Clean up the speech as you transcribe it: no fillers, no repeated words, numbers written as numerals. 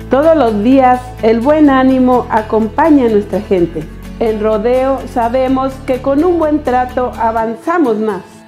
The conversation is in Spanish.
Todos los días el buen ánimo acompaña a nuestra gente. En Rodeo sabemos que con un buen trato avanzamos más.